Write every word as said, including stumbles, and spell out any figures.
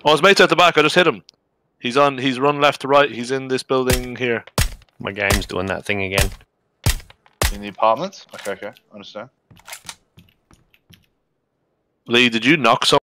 Oh, his mate's at the back. I just hit him. He's on. He's run left to right. He's in this building here. My game's doing that thing again. In the apartments? Okay, okay. Understand. Lee, did you knock someone?